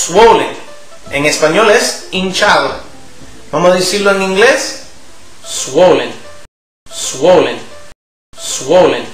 swollen. En español es hinchado. Vamos a decirlo en inglés. Swollen, swollen, swollen.